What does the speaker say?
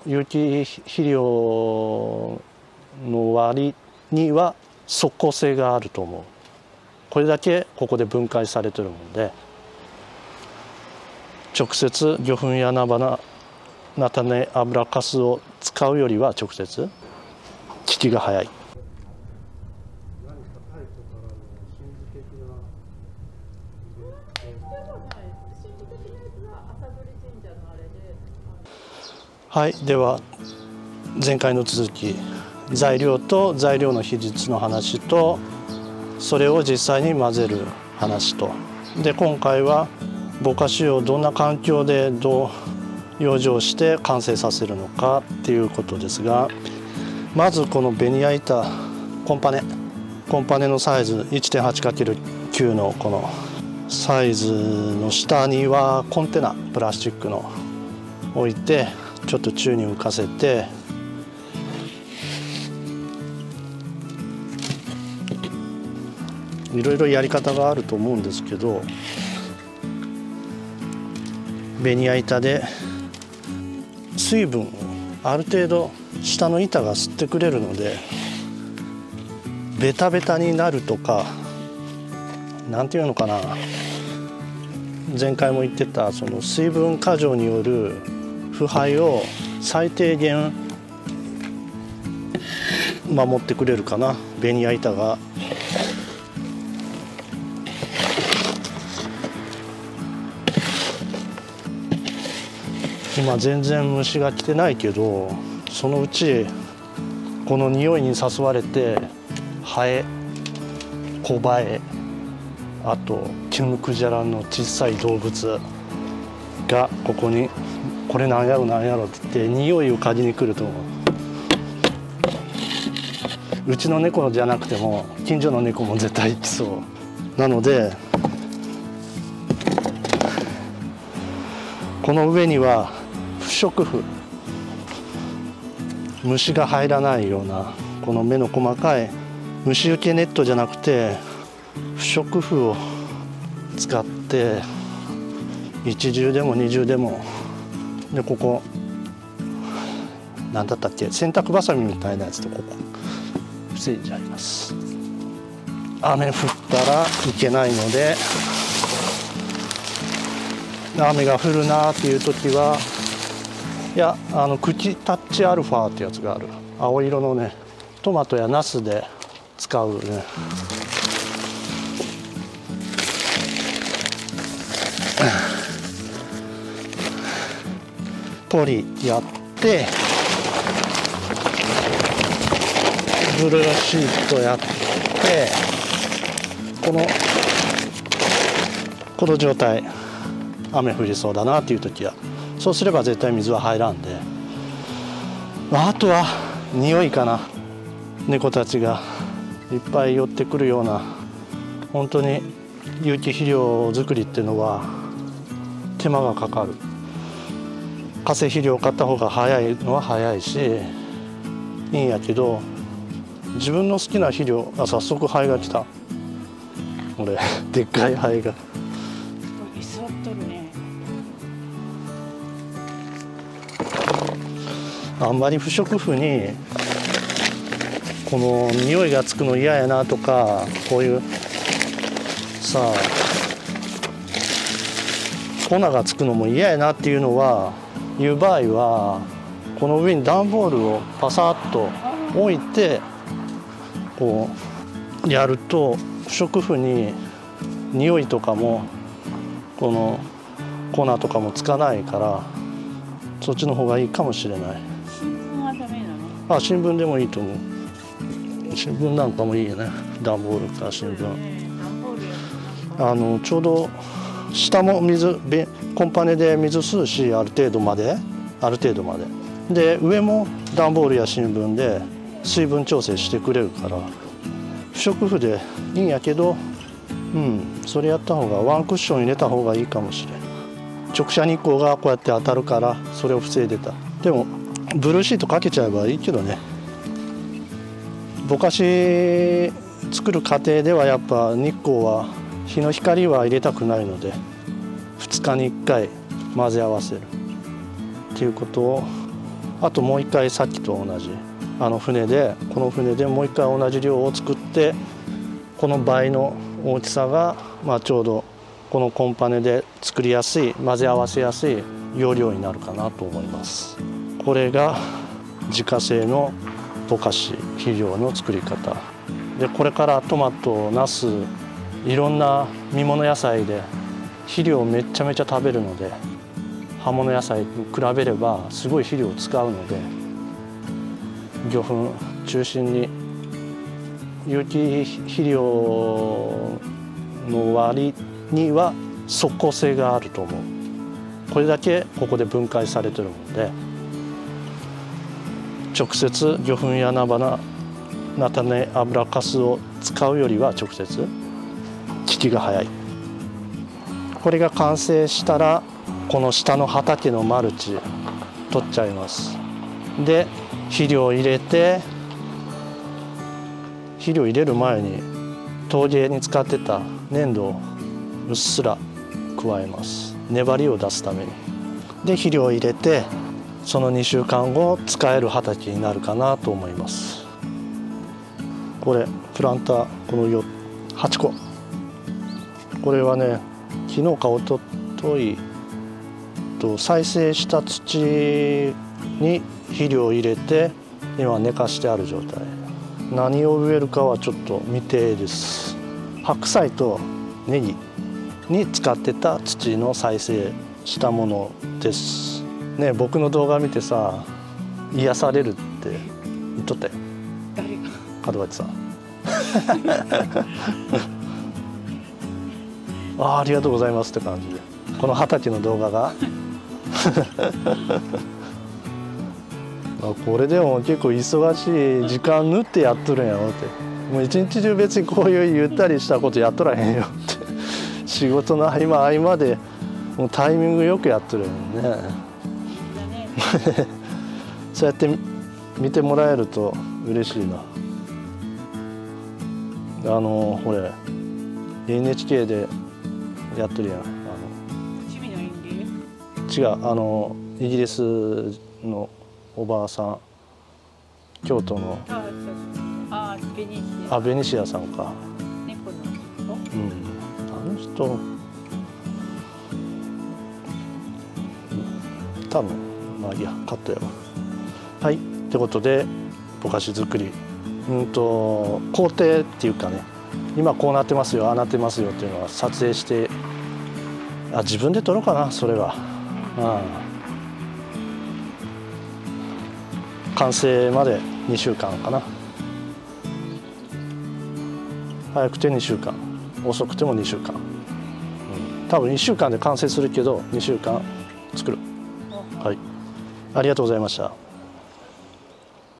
有機肥料の割には即効性があると思う。これだけここで分解されてるもんで、直接魚粉や菜花菜種油かすを使うよりは直接効きが早い。はい、では前回の続き、材料と材料の比率の話と、それを実際に混ぜる話と、で今回はぼかしをどんな環境でどう養生して完成させるのかっていうことですが、まずこのベニヤ板コンパネのサイズ 1.8×9 のこのサイズの下にはコンテナプラスチックの置いて、ちょっと宙に浮かせて、いろいろやり方があると思うんですけど、ベニヤ板で水分をある程度下の板が吸ってくれるので、ベタベタになるとか、なんていうのかな、前回も言ってたその水分過剰による腐敗を最低限守ってくれるかな、ベニヤ板が。今全然虫が来てないけど、そのうちこの匂いに誘われてハエ、コバエ、あとキムクジャラの小さい動物がここにこれなんやろなんやろって言って匂いを嗅ぎに来ると思う。うちの猫じゃなくても近所の猫も絶対来そう。なのでこの上には不織布、虫が入らないようなこの目の細かい虫除けネットじゃなくて不織布を使って、一重でも二重でもで、ここ何だったっけ、洗濯バサミみたいなやつでここ防いじゃいます。雨降ったらいけないので、雨が降るなっていう時は、いや茎タッチアルファってやつがある、青色のね、トマトやナスで使うね、ポリやって、ブルーシートやって、この状態、雨降りそうだなっていう時はそうすれば絶対水は入らんで、あとは匂いかな。猫たちがいっぱい寄ってくるような、本当に有機肥料作りっていうのは手間がかかる。化成肥料を買った方が早いのは早いしいいんやけど、自分の好きな肥料、早速ハエが来た。俺でっかいハエが。 座っとるね。 あんまり不織布にこの匂いがつくの嫌やなとか、こういうさあ粉がつくのも嫌やなっていうのはいう場合は、この上に段ボールをパサッと置いてこうやると、不織布に匂いとかもこの粉とかもつかないから、そっちの方がいいかもしれない。 新聞はダメなの？ 新聞でもいいと思う。新聞なんかもいいよね、段ボールか新聞。ちょうど下もコンパネで水吸うし、ある程度までで、上も段ボールや新聞で水分調整してくれるから、不織布でいいんやけど、それやった方がワンクッション入れた方がいいかもしれん。直射日光がこうやって当たるから、それを防いでた。でもブルーシートかけちゃえばいいけどね。ぼかし作る過程ではやっぱ日光は、日の光は入れたくないので、2日に1回混ぜ合わせるっていうことをあともう一回さっきと同じこの船でもう一回同じ量を作って、この倍の大きさが、ちょうどこのコンパネで作りやすい、混ぜ合わせやすい容量になるかなと思います。これが自家製のぼかし肥料の作り方で、これからトマト、ナス、いろんな実物野菜で肥料をめちゃめちゃ食べるので、葉物野菜に比べればすごい肥料を使うので、魚粉中心に有機肥料の割には即効性があると思う。これだけここで分解されてるので、直接魚粉や菜花、菜種、油かすを使うよりは直接効きが早い。これが完成したら、この下の畑のマルチ取っちゃいます。で肥料を入れて、肥料を入れる前に陶芸に使ってた粘土をうっすら加えます。粘りを出すために。で肥料を入れて、その2週間後使える畑になるかなと思います。これプランター、この8個、これはね、昨日か一昨日と再生した土に肥料を入れて、今寝かしてある状態。何を植えるかはちょっと未定です。白菜とネギに使ってた土の再生したものですね。僕の動画見てさ、癒されるって言っとったよ、 誰が。 門脇さんありがとうございますって感じで、この畑の動画がこれでも結構忙しい時間縫ってやっとるんやろって、もう一日中別にこういうゆったりしたことやっとらへんよって仕事の合間でもうタイミングよくやっとるよねそうやって見てもらえると嬉しいな。これ NHK でやってるやん。 趣味の園芸？ 違う、イギリスのおばあさん、京都のベニシアさんか。 猫の人？ あの人多分いいや、カットやわ。はい、ってことでぼかし作り、工程っていうかね、今こうなってますよ、ああなってますよっていうのは撮影して、自分で撮ろうかな、それは。完成まで2週間かな。早くて2週間、遅くても2週間、多分1週間で完成するけど2週間作る。はい、ありがとうございました。